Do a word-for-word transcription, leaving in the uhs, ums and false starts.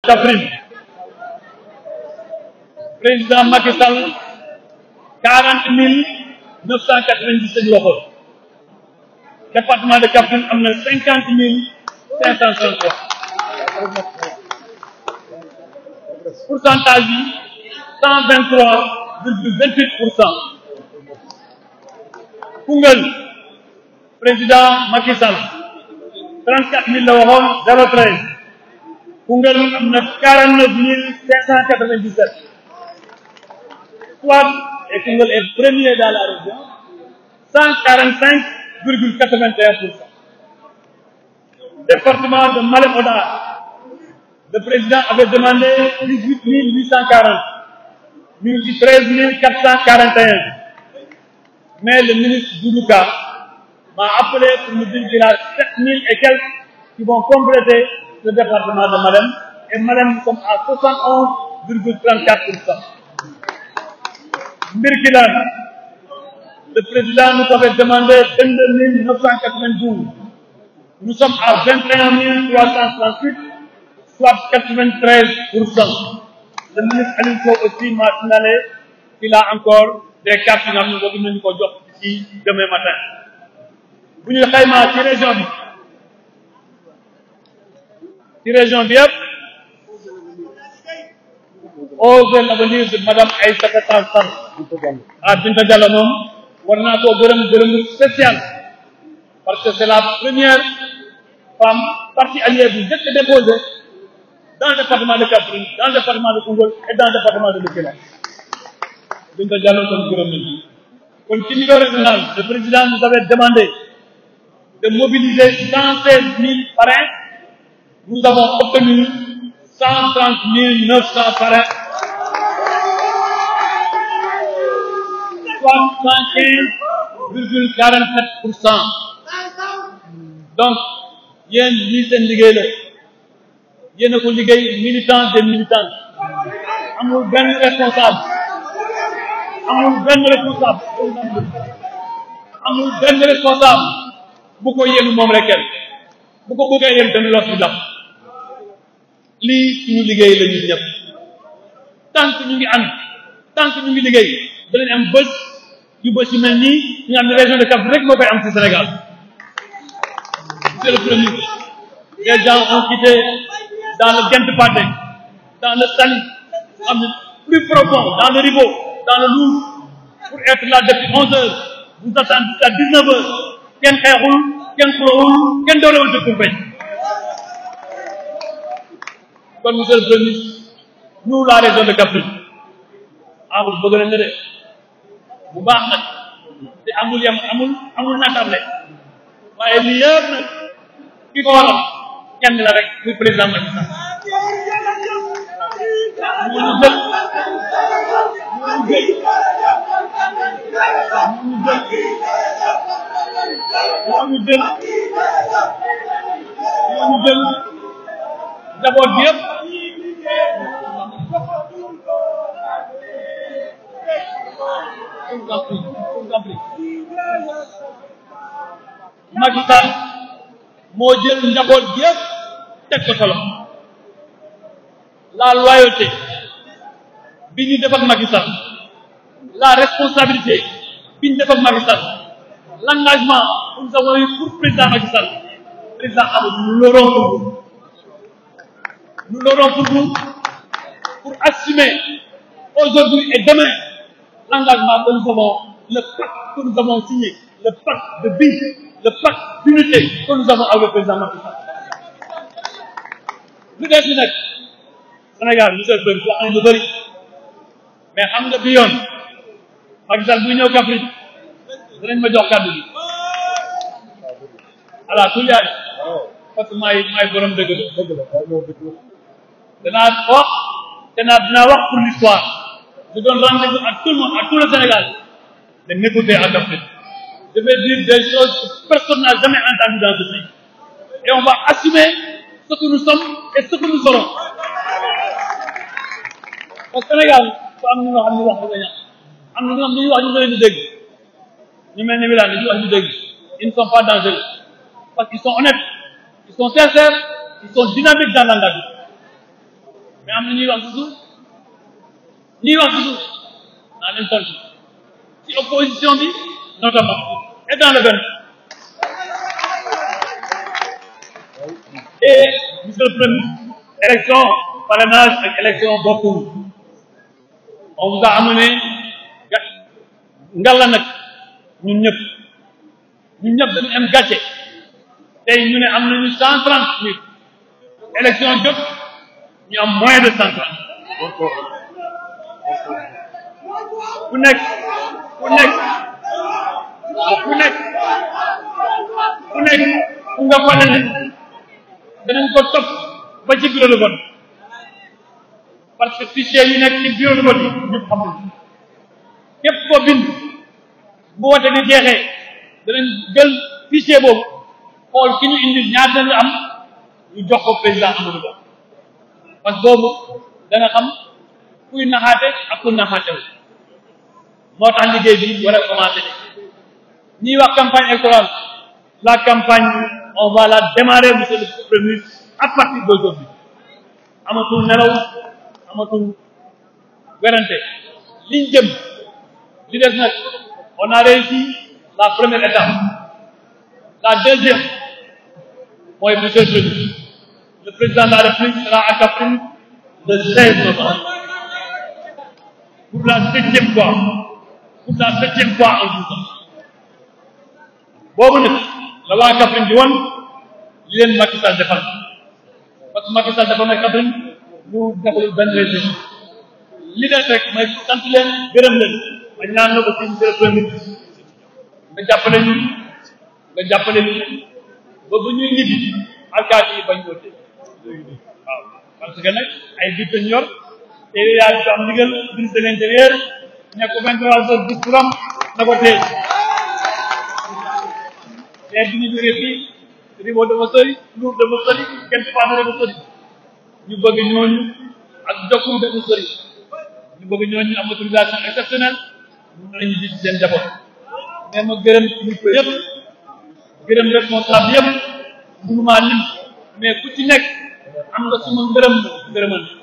Kaffrine président Macky Sall quarante mille neuf cent quatre-vingt-dix-sept waxoon département de Kaffrine am na cinquante mille cinq cent trente-trois pourcentage bi cent vingt-trois virgule vingt-huit pour cent Koungheul président Macky Sall trente-quatre mille la waxoon zéro treize Koungheul am na quarante-neuf mille cinq cent quatre-vingt-dix-sept Soit et Koungheul est premier dans la région cent quarante-cinq virgule quatre-vingt-un pour cent. Département de Malem Hodar, le président avait demandé dix-huit mille huit cent quarante, nous dit treize mille quatre cent quarante et un. Mais le ministre Doudouka m'a appelé pour me dire qu'il y a sept mille et quelques qui vont compléter le département de Malem, et Malem nous sommes à soixante et onze virgule trente-quatre pour cent. Birkilan, le président nous avait demandé vingt-deux mille neuf cent quatre-vingt-douze. Nous sommes à vingt et un mille trois cent trente-huit, soit quatre-vingt-treize pour cent. Le ministre Alinko aussi m'a signalé qu'il a encore des cartes qui nous ont ici demain matin. Vous nous avez dit que région bi ci région bi yëpp osez l'avenir de madame Aïssata Tall Sall à Binta Diallo moom war naa koo gërëm gërëm spécial parce que c'est la première femme partie alliée bu njëkk a déposé dans le département de Kaffrine, dans le département de Koungheul et dans le département de Birkelane. Binta Diallo kon gërëm nañu kon ci niveau régional le président nous avait demandé de mobiliser cent seize mille parrains. Nous avons obtenu cent trente mille neuf cents parrains, soit cent quinze virgule quarante-sept pour cent. Donc, yéen lii seen liggéey la yéen a ko liggéey militant des militants amul benn responsable amul benn responsable amul benn responsable bu ko yéenu moom rek kenn bu ko bëggee yéen tamit los bi daf lii suñu liggéey la ñun ñëpp tant que ñu ngi ànd tant que ñu ngi liggéey danañ am bés yu bés yu mel nii ñu am ne région de Kaffrine rek moo koy am ci Sénégal. Monsieur le Premier ministre, les gens ont quitté dans le Gent Pathé, dans le Saly, dans le plus profond, dans le Ribo, dans le Lour, pour être là depuis onze heures. Vous attendez jusqu'à dix-neuf heures. Kenn xeexul kenn xulóowul kenn doolewul dëkk bay. Kon monsieur le Premier ministre, nous la région de Kaffrine amul bëgg nañ la de bu baax nag te amul yam amul amul naatable waaye lii yëpp nag ki ko waral kenn la rek muy président Macky Sall ñu jël ñu jël ñu jël ñu jël d'abord bi yëpp Macky Sall moo jël njaboot bi yëpp teg ko solo la loyauté bi ñu def ak Macky Sall la responsabilité bi ñu def ak Macky Sall l'engagement que nous avons eu pour président Macky Sall président Amadou nous l'aurons pour vous nous l'aurons pour vous pour assumer aujourd'hui et demain l'engagement que nous avons, le pacte que nous avons signé, le pacte de vie, le pacte d'unité que nous avons avec le président Macky Sall. lu des ci nag Sénégal monsieur le président wax nañ lu bëri mais xam nga bi yoon Macky Sall buy ñëw Kaffrine danañ ma jox kàddu gi voilà tout yaay parce que maay maay borom dëgg la danaa wax danaa dinaa wax pour l'histoire. Je donne rendez-vous à tout le monde, à tout le Sénégal, de m'écouter à Kaffrine. Je vais dire des choses que personne n'a jamais entendues dans ce pays. Et on va assumer ce que nous sommes et ce que nous serons. Au Sénégal, am na ñoo xam ne wax dëgg yàlla am na ñoo xam ne wax ñu leen di dégg ñu mel ni Wilane ñu wax ñu dégg ils ne sont pas dangereux parce qu'ils sont honnêtes, ils sont sincères, ils sont dynamiques dans l'engagement. mais am na ñuy wax toujours ñuy wax toujours naa leen tontu ci opposition bi notamment et dans le benn et monsieur le premier élection parrainage ak élection bokkul on vous a amené ngalla nag ñun ñëpp ñun ñëpp dañu am gàcce tey ñu ne am nañu cent trente mille élection jot ñu am moins de cent trente ku nekk ku nekk ku nekk ku nekk ku nga fa ne danañ ko topp ba ci bureau de vote parce que fichier yi nekk ci bureau de vote yi ñëpp xam nañ képp koo bind bu wote bi jeexee danañ jël fichier boobu xool ki ñu indil ñaata la am ñu jox ko président Amadou Ba parce que boobu dana xam kuy naxaate ak kuy naxaate wu moo tax liggéey bi war a commencé ni ñuy wax campagne électorale la campagne on va la démarrer monsieur le premier ministre à partir d'aujourd'hui amatul nelaw amatul werante liñ jëm li des nag on a réussi la première étape la deuxième mooy monsieur le premier ministre le président de la République sera à Kaffrine le seize novembre pour la septième fois pour la septième fois en douze ans boobu nag la waa Kaffrine di woon li leen Macky Sall defal parce que Macky Sall dafa may Kaffrine ñu defalul benn région li des rek may sant leen gërëm leen ma ñaan na ko ci monsieur le premier ministre nga jàppale ñu nga jàppale ñu ba bu ñuy ñibbi alkaati yi bañ ko téye waaw parce que nag ay bit lañ yor te yaa ngi am ndigal ministre de l'intérieur ne ko vingt-trois heures dix pour am na ko téye mais bi ñu jógee fii Ribo dafa sori Lour dafa sori kenn Fane dafa sori ñu bëgg ñooñu ak Jokkul dafa sori ñu bëgg ñooñu am autorisation exceptionnelle mun nañu gis seen njaboot mais ma gërëm kilifa yëpp gërëm responsable yëpp mënumaa lim mais ku ci nekk am nga suma ngërëm gërëmal